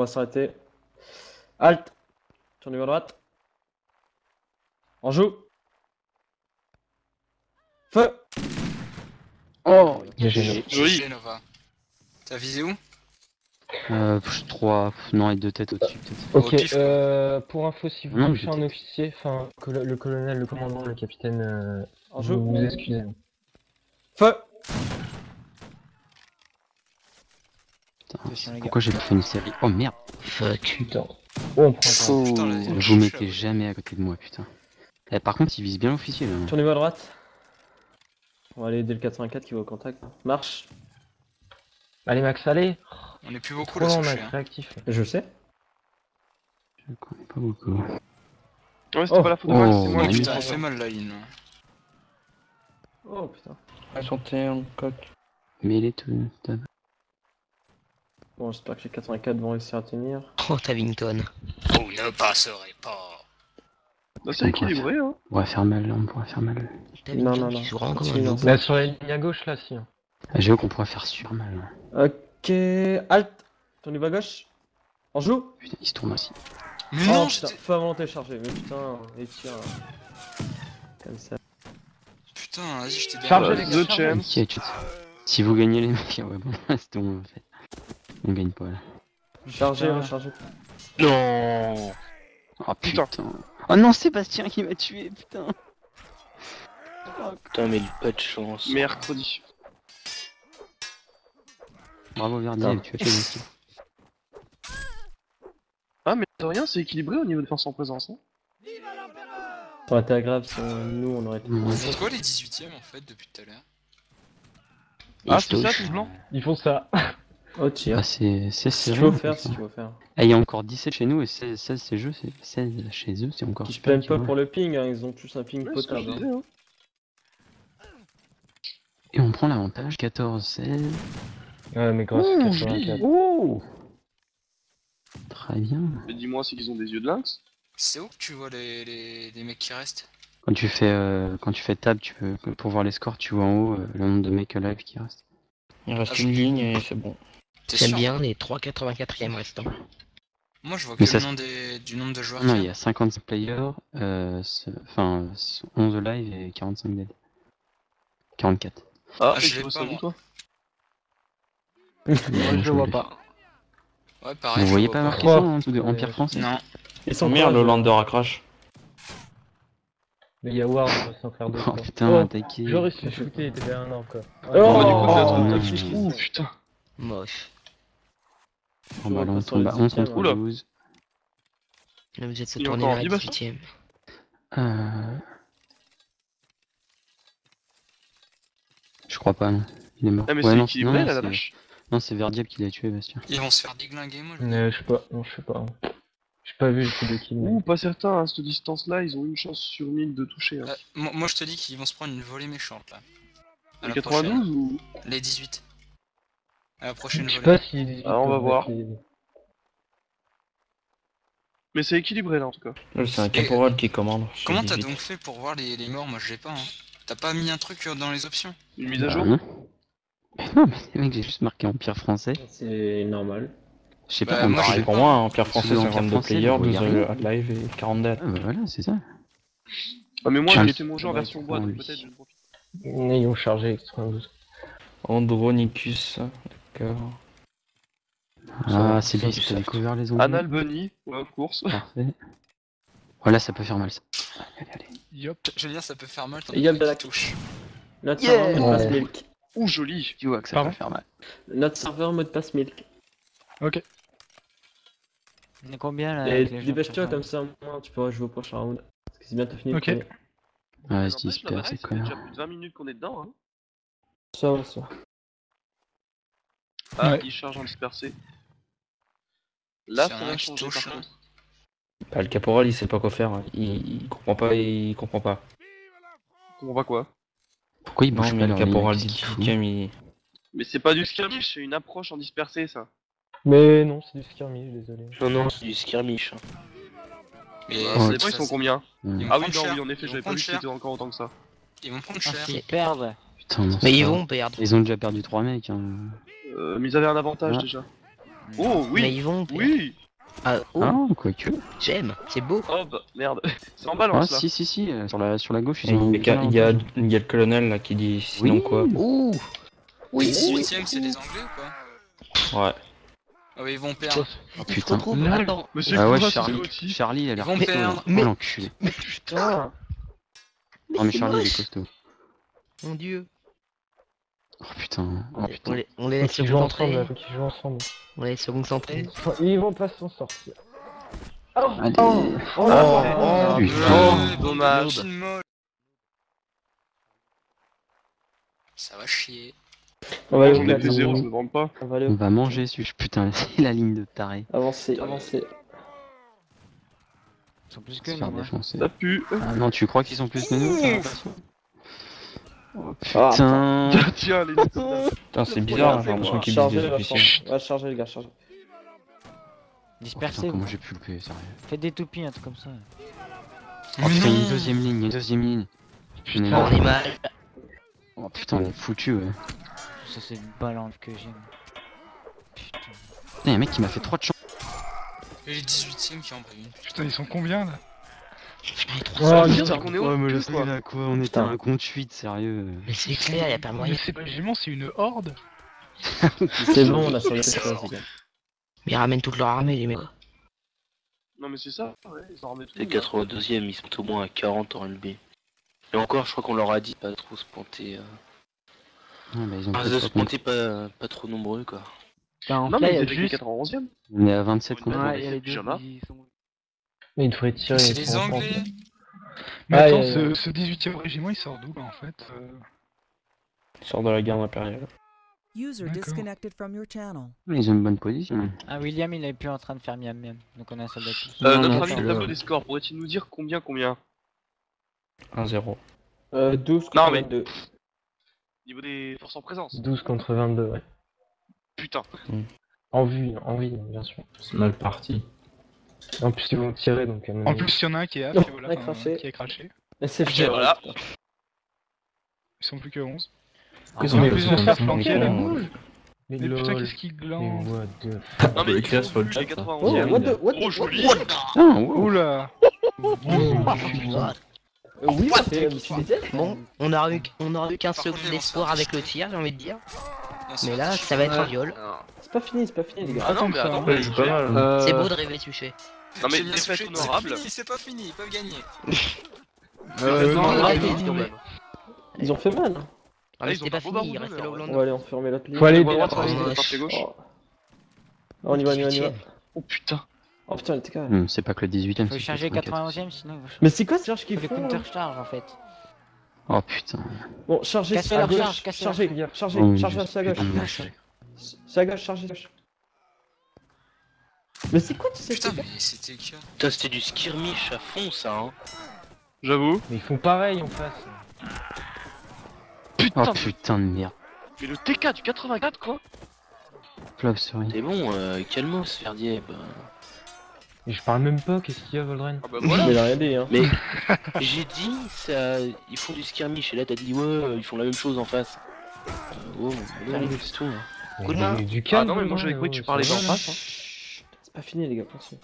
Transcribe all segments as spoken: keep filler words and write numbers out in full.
s'arrêter. Halt. Tournez vers droite. On joue. Feu. Oh, G G. joli Nova. T'as visé où? Euh, trois, non, et deux têtes au-dessus peut-être. Ok, Au pif, quoi. euh, pour info, si vous Non, touchez un j'étais- officier, enfin, colo- le colonel, le commandant, le capitaine, euh, On vous joue. vous excusez. Feu. Putain, Attention, les gars. pourquoi j'ai pas fait une série? Oh merde! Fuck. Putain. Oh, on prend pas. Oh. Putain, la- la Vous chouche, mettez là. jamais à côté de moi, putain. Eh, par contre, il vise bien l'officier là. Tournez vers droite. On va aller aider le quatre-vingt-quatre qui va au contact. Marche. Allez, Max, allez. On est plus beaucoup Trop là, lent, ce Max, chien. réactif. Je sais. Je connais pas beaucoup. Ouais, c'était Oh. pas la faute de Max, Oh, c'est moi Oh qui oui. putain, l'ai elle fait mal la ligne. Oh putain. soixante et un coq. Mais les tout. t'as- Bon, j'espère que les quatre-vingt-quatre vont réussir à tenir. Oh, Tavington. Vous ne passerez pas. Non, c'est équilibré, hein. On pourrait faire mal, on pourrait faire mal. Tavington non, qui non. se rend comme Continue, un non. loup. Là, sur la ligne à gauche, là, si. hein. Ah, j'avoue qu'on pourrait faire super mal. Ok. Halt. Tournez vers gauche. On joue. Putain, il se tourne aussi. Mais Oh non, putain. j'étais. Feu à volonté chargé. Mais putain, et tire. Comme ça. Putain, vas-y, j'étais bien. Chargez, Euh, les gars, The chargez. Champs. Ok, tu... Si vous gagnez les mecs, ouais, bon, c'est bon en fait. On gagne pas là. Chargé, Putain. rechargé. Non. Oh Putain. putain. Oh non, Sébastien qui m'a tué, putain. Putain, mais pas de chance. Mercredi. Bravo Verdi, Ah. tu as tué aussi. Ah, mais de rien, c'est équilibré au niveau de force en présence. Hein. Ça aurait été agréable si on- nous on aurait été. Ouais. C'est quoi les dix-huitièmes en fait depuis tout à l'heure? Ah, c'est ça, tout blanc. Ils font ça. Oh, tire. Ah, c'est c'est Si tu serré, veux en faire, fait, si ça. tu veux faire. Ah, il y a encore dix-sept chez nous et seize, seize chez eux, c'est seize chez eux, c'est encore Ils se super. plaignent tu pas vois. pour le ping, hein, ils ont tous un ping Ouais, c'est ce que je potable. disais, hein. hein. Et on prend l'avantage, quatorze, seize. Ouais, mais grâce Ouh, à joli. quatre-vingt-quatre. Oh très bien. Mais dis-moi, c'est qu'ils ont des yeux de lynx. C'est où que tu vois les, les, les mecs qui restent? Quand tu fais euh, quand tu fais tab, tu peux pour voir les scores, tu vois en haut euh, le nombre de mecs alive qui restent. Il reste Ah, une ligne et c'est bon. T'es J'aime sûr? bien les trois quatre-vingt-quatrième restants. Moi je vois que Mais le ça nom des, du nombre de joueurs Non, qu'il il y a cinquante-cinq players, euh, c'est- enfin euh, onze live et quarante-cinq dead. quarante-quatre. Ah, Ah, et je tu l'ai vois pas, ça où, moi. toi? Moi, je le vois pas. Ouais, pareil. Vous je voyez vois pas marqué pas. ça en dessous de Ouais. Empire français? Non. Ils sont Oh merde, le courageux. lander a crash. Mais il y a Ward, on va s'en faire deux. Oh quoi. putain, Oh, attaqué. Joris se fait shooter, il était derrière un arbre quoi. Oh, Bon, bah, du coup, oh, c'est oh, un non. truc toxique. Ouh, putain. Moche. Oh, bah, là, on passe sur tombe le à onze dix-huitième, contre Oula. douze. Là, vous êtes se Il y a tourner encore vers dix la bâches, dix-huitième. Euh... Je crois pas, non. Il est mort. Ah, mais Ouais, c'est non, équilibré, non, là, la c'est- vache. Non, c'est Verdiel qui l'a tué, Bastien. Ils vont se faire déglinguer, moi. je- Euh, je sais pas, non, je sais pas. J'ai pas vu le coup de kill. mais- Ouh, pas certain, à cette distance-là, ils ont une chance sur mille de toucher. Hein. Euh, moi, moi, je te dis qu'ils vont se prendre une volée méchante là. À Les la prochaine. quatre-vingt-douze ou. Les dix-huit. À la prochaine Je sais volée. pas si. Ah, on va voir. les- Mais c'est équilibré là en tout cas. Là, c'est un caporal qui commande. chez Comment t'as dix-huit. donc fait pour voir les, les morts? Moi je l'ai pas. Hein. T'as pas mis un truc euh, dans les options? Une mise à Bah, jour. non. Mais non, mais mec, j'ai juste marqué Empire français. C'est normal. Je sais Bah, pas, on moi, parle- Pareil pour moi, hein, Empire français, Empire cinquante-deux français, players, vous douze regardez. euh, live et quarante dead. Ah bah voilà, c'est ça. Ah, mais moi Tiens. j'ai été mon jeu en Ouais, version boîte, prends donc lui. peut-être je le profite. Ils ont chargé avec quatre-vingt-douze. Andronicus, d'accord. Ah, Ça, c'est ça, bien, du ils ont soft. découvert les zombies. Anal Bunny, ouais, of course. Parfait. Voilà, ça peut faire mal ça. Allez, allez. Yop. Je veux dire, ça peut faire mal. t'en Et yop as de la qui touche. Notre Yeah. serveur mot de passe Ouais. milk. Ouh, joli. Tu vois que ça Pardon peut faire mal. Notre serveur mot de passe milk. Ok. On est combien là Et avec les gens dépêche-toi qui comme ça, au moins tu pourras jouer au prochain round. Parce que c'est bientôt fini. le Ok. premier. Ouais, N'empêche, se la dispère, bataille, c'est ça fait quoi. déjà plus de vingt minutes qu'on est dedans. Hein. Ça, va, ça. Ah, Ouais. il charge en dispersé. Là, C'est ça un va qui changer touche, par hein. contre. Bah, le caporal, il sait pas quoi faire. Il, il comprend pas, il comprend pas. On voit quoi? Pourquoi ils Non, bougent mais pas le leur ligne, caporal qu'est-ce qu'ils foutent dix-huitième, il. Mais c'est pas du skirmish, c'est une approche en dispersé ça. Mais non, c'est du skirmish, désolé. Non, non, c'est du skirmish. Mais Bah, Ouais. ça dépend, ils sont combien? Ouais. Ils vont Ah oui, prendre non, cher. oui, en effet, Ils j'avais vont pas vu prendre que cher. c'était encore autant que ça. Ils vont prendre Ah, cher. s'ils perdent. Putain, non, Mais c'est ils pas- vont perdre. Ils ont déjà perdu trois mecs. Hein. Euh, mais ils avaient un avantage Ah. déjà. Oh Mais oui. ils vont. P. Oui. Ah, oh, Ah, quoique. j'aime, c'est beau. Oh bah merde. C'est en Ah, balance là. si, si, si, euh, sur la, sur la gauche, ils Il ont. y, a, il y, a, il y a le colonel là qui dit sinon Oui. quoi. Ouh. Le Oui, oui. dix-huitième, c'est des Anglais ou quoi? Ouais. Ah ouais, ils vont perdre. Oh, Ils se putain. retrouvent. Lol. Attends. Monsieur Ah ouais, Koura, Charlie, c'est aussi. Charlie, il a l'air Ils vont costaud. perdre. hein. Mais- Oh l'enculé. Putain. Mais Non, mais c'est Charlie, il est moche. costaud. Mon dieu. Oh putain. Oh On putain. les, on les Faut laisse se qu'ils jouent ensemble, concentrer. là, faut qu'ils jouent ensemble. On les laisse se concentrer. Enfin, ils vont pas s'en sortir. Oh, Allez. oh, oh, Oh, oh, putain. Ouais, dommage. bande de molle. Ça va chier. On va aller J'en au ai quatre, des zéros, ça on ne vend pas. on va aller On au... va manger celui putain, c'est la ligne de taré. Avancer, avancer. Ils sont plus Se que faire nous. hein. défoncer. Ça pue. Ah non, tu crois qu'ils sont plus que nous t'as l'impression Oh Ah, putain. Tiens, les deux. Putain, c'est bizarre, j'ai Regardez, l'impression moi. qu'ils disent Chargez, des va officiels. charger. Va charger les gars, chargez. Oh, Dispersez. putain, comment vous. j'ai pu le payer, sérieux. Faites des toupies, un truc comme ça. Oh putain, il y a une deuxième ligne, une deuxième ligne. Putain, On est mal. oh putain, on est foutu, ouais. Ça, c'est une balance que j'aime. Putain. Putain, y'a un mec qui m'a fait trois de chance. Et les dix-huitièmes qui en prennent une. Putain, ils sont combien là? Oh, Le pire, putain. c'est qu'on est Ouais, au mais cul, le quoi. là, quoi, on était Putain. un compte huit, sérieux. Mais c'est clair, y a pas moyen. Mais c'est pas régiment, c'est une horde. C'est bon, on a sur les choses, les gars. Mais ils ramènent toute leur armée, les mecs. Non mais c'est ça, ouais, ils en remettent tout. Les là. quatre-vingt-douzième, ils sont au moins à quarante en L B. Et encore, je crois qu'on leur a dit pas trop se pointer. Euh... Ouais, bah, ils ont Ah, fait de trois se pointer pas, pas trop nombreux, quoi. En Non là, mais il y a il y a juste. quatre-vingt-onzième. On est à vingt-sept contre Ouais, Ouais, il y a les deux Pyjama. qui sont. Mais il devrait tirer. C'est ils les sont en Anglais. France. Mais Ah, attends, y a- ce, ce dix-huitième régiment il sort d'où là en fait euh... Il sort de la guerre impériale. User D'accord. disconnected from your channel. Ils ont une bonne position. Ah, William, il est plus en train de faire miam miam. Donc on a un soldat de plus. Euh, Non, notre non, ami c'est le le- tableau des scores, pourrait-il nous dire combien combien? un zéro. Euh, douze Non, contre mais- vingt-deux. Niveau des forces en présence. douze contre vingt-deux, ouais. Putain. En vue, en vue, bien sûr. C'est mal parti. En plus, ils vont tirer, donc... à mon En avis- plus, il y en a un qui est Non, H, et voilà, on a enfin, craché. qui est craché. Et c'est Et fait, voilà. putain. Ils sont plus que onze. Ils En ont plus, fait ils ont ça, fait flanquer là. con, Mais Mais putain, lol. qu'est-ce qu'ils Mais glandent? what the... Non On peut mais écrire ils sur le sont chat, les ça. Oh, quatre-vingt-onzième. what the... What Oh the... joli. Putain, wow. Oula. Euh, oui, ça fait... Je suis désolé. Bon, on aura eu, on aura eu qu'un Par second contre, les d'espoir lanceurs avec le discutent. tir, j'ai envie de dire. Non, c'est Mais pas là, touché. ça va être un Ouais. viol. C'est pas fini, c'est pas fini, les gars. Ah non Attends mais que ça, attends, hein. mais Ouais, c'est pas mal. Euh... C'est beau de rêver touché. Non, mais J'ai bien défaite touché, honorable. C'est fini, c'est pas fini, ils peuvent gagner. Euh, non, non, non, arrêtez, non, dis non, donc. mais- Ils ont fait mal. hein. Ah, mais ils ont c'était pas pas beau fini, il barbou, restait là. là au On lendemain. va aller enfermer l'autre ligne. Faut aller Droite, derrière. droite, Oh, droite et gauche. Oh. On y va, on y va, on y va. Oh putain. Oh putain, il était carré. Hum, c'est pas que le dix-huitième, Faut c'est charger le quatre-vingt-quatorze. quatre-vingt-onzième, sinon il va Mais c'est quoi ce charge faut qu'ils les font là counter-charge en fait. Oh putain. Bon, chargez Cassez c'est à la gauche, charge, cassez la chargez, charge. chargez, Oh, chargez, je c'est à gauche. putain de vache. C'est à gauche, chargez à gauche. Mais c'est quoi ce Putain, mais c'était que. Putain, c'était du skirmish à fond, ça, hein. J'avoue. Mais ils font pareil en face. Oh Putain. putain de merde. Mais le T K du quatre-vingt-quatre quoi. Flop, sorry. C'est bon, euh, calmos, Ferdier. Bah... Et je parle même pas, qu'est-ce qu'il y a, Voldren? Ah bah voilà. Mais il a rien dit, hein. Mais j'ai dit, ça, ils font du skirmish, et là t'as dit, ouais, euh, ils font la même chose en face. Euh, oh, non, c'est tout. Hein. Coup de main. Mais Du Ah calme. non mais moi j'avais cru que tu parlais d'en pas. face. Hein. Chut, c'est pas fini, les gars, attention.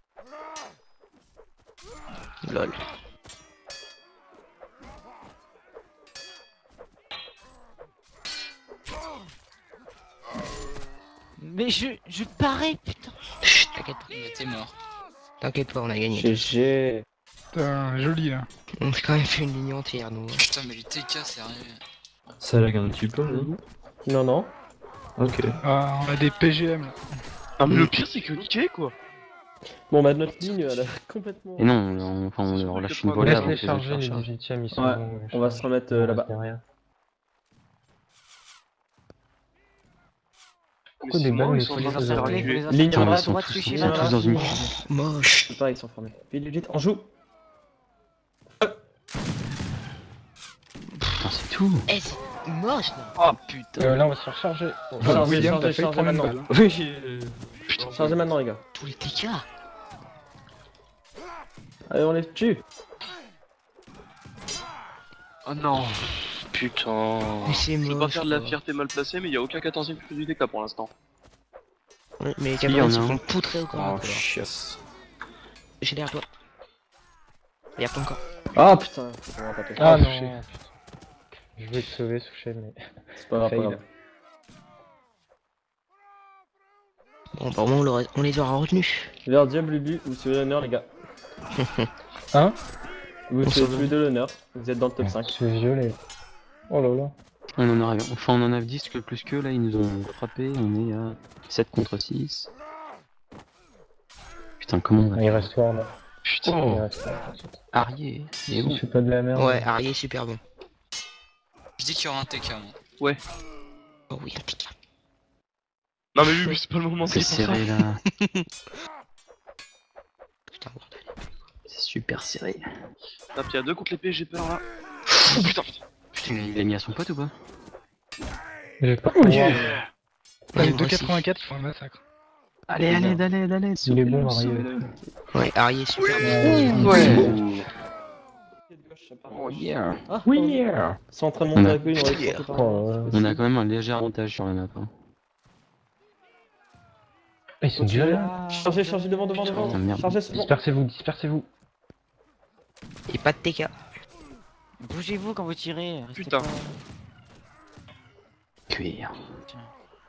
Lol. Mais je, je parais, putain. Chut, t'inquiète. Il était mort. T'inquiète pas, on a gagné. G G. Putain, joli là. On a quand même fait une ligne entière, nous. Putain, mais les T K, sérieux. Ça lag un petit peu, non? Non, non. Ok. Ah, on a des P G M là. Ah mais le pire c'est que niqué quoi. Bon, bah, notre ligne, elle a complètement. Et non, on, enfin, on leur lâche une On volée laisse avant les qu'ils charger, aient les chargé. dix-huitièmes, ils sont Ouais, bons. On va se remettre euh, là-bas. Derrière. Mais Pourquoi des sinon, balles, ils ils sont sont en train de les se faire encercler, tuer. faut les Ligne encercler. en bas, Droite, ils sont droite, tous- toucher, ils sont là-bas. tous dans une- Moche. Je sais pas, ils sont formés. Vite, vite, on joue. Putain, c'est tout. Eh, c'est moche là. Oh putain. Euh, là, on va se faire charger. Bon, Chargez, William, chargez, t'as failli chargez prendre une maintenant. balle. Oui, euh, Chargez maintenant, les gars. Tous les T K. Allez, on les tue. Oh non. Putain. Mais c'est Je veux pas moche. faire de la quoi. fierté mal placée mais il y a aucun quatorzième plus du T K pour l'instant. Ouais, mais les Si, y en caporales a se un. font poutrer au corps à Oh, corps. chiasse. J'ai derrière toi. Regarde ton corps. Ah putain, on va taper. Ah Oh, non. touché. Je voulais te sauver, Souchet, mais. C'est pas grave, pas Fail. grave. Bon, bah au moins on, l'aurait- on les aura retenus. Vers Diable Lubu, vous suivez l'honneur, les gars. Hein? Vous On suivez s'en tous les deux l'honneur. Vous êtes dans le top cinq. C'est violet. Oh là là. On en a, enfin, on en a dix que plus que là, ils nous ont frappé, on est à sept contre six. Putain, comment on va Il reste toi là. Putain. Il Oh, reste toi. Arié, il est Si bon. je fais pas de la merde. Ouais, Arié super bon. Je dis qu'il y aura un T K, moi. Oh oui, un pic. Non mais lui, c'est pas le moment de C'est dire ça. serré là, Putain, bordel. c'est super serré. Tape, il y a deux contre l'épée, j'ai peur là. Oh putain, putain. Putain, il a mis à son pote ou pas? J'ai pas Oh pouvoir. yeah. Ouais, Les moi deux aussi. quatre-vingt-quatre font un massacre. Allez, allez, allez, allez, Il est bon, sauvez-le, Arié. sauvez-le. Ouais, Arié super bon. Euh, Ouais. Oh yeah. Ah, Oui, pardon. yeah. C'est en train de On monter a- avec lui, on va les sortir par là. Oh, euh, On a quand même un léger avantage sur la map. Hein. Ils sont déjà là. Chargez, chargez devant, devant, devant. Putain, merde. Chargez, c'est bon. Dispersez-vous, dispersez-vous. Et pas de T K. Bougez-vous quand vous tirez. restez Putain. pas- Cuir. Tiens.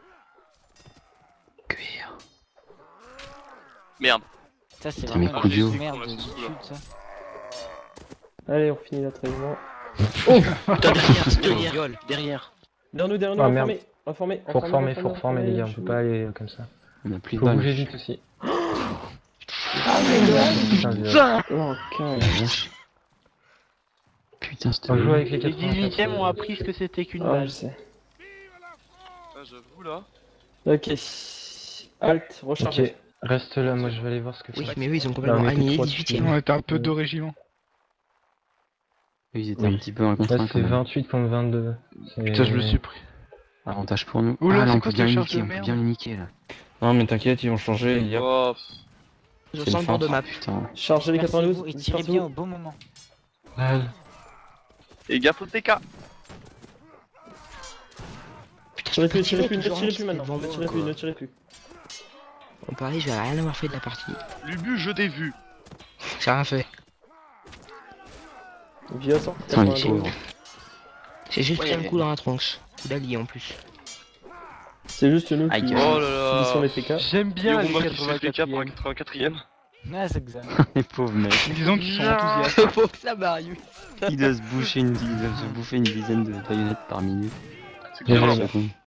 Cuir. Merde. Ça, c'est Putain, mais vraiment coup de la vieux. merde Ouais, du c'est sud, cool, ça. Allez, on finit notre réunion. Putain, derrière, derrière, derrière. Derrière nous, derrière nous, Ah, merde. informez. Informez. Faut reformer, faut reformer les gars, on peut pas aller euh, comme ça. On a plus de Faut balles. bouger vite aussi. Ah, mais Putain, viollet. Oh, Oh, quinze. la vache. Putain, c'était On joue avec les Les quatre-vingt-quatre. dix-huitièmes ont appris ce que c'était qu'une Ah, je balle. sais. Ah, j'avoue là. Ok. Alt, rechargez. Ok, reste là, moi je vais aller voir ce que Oui, c'est. mais eux ils ont Là, complètement on était annihilé trois les dix-huitièmes. On était un peu de régiment. Ils étaient Oui. un petit peu un contre Là un c'est quand même. vingt-huit contre vingt-deux. C'est- Putain, je me suis pris. Avantage pour nous. Oula, Ah là, c'est on quoi peut bien cette les charge niquer, de on peut merde bien les niquer là. Non, mais t'inquiète, ils vont changer. Il y a... Oh, Je C'est sens une le bord de feinte. map. Putain. Chargez les Dispersez-vous quatre-vingt-douze. et tirez bien dispersez-vous. au bon moment. et gaffe au T K. Putain, Tirez je peux plus, tirez tirer plus, ne toujours tirez un plus maintenant. devant Ne moi, tirez plus, quoi. ne tirez plus. On parlait, je vais rien avoir fait de la partie. Lubu, je t'ai vu. J'ai rien fait. Via cent Putain, les quatre-vingt-douze. pauvres. J'ai juste pris Ouais. un coup dans la tronche. Coup d'allié en plus. C'est juste nous Aïe, qui aïe. Oh là qui sont là. les T K. J'aime bien les Hiruma qui fait le T K pour un quatre-vingt-quatrième. quatre-vingt-quatrième. Ah, c'est exact. Les pauvres mecs. Disons qu'ils sont enthousiastes. Faut que ça m'arrive. Ils doivent se boucher une, ils doivent se bouffer une dizaine de baïonnettes par minute. C'est Bien clair. joué. Secondes.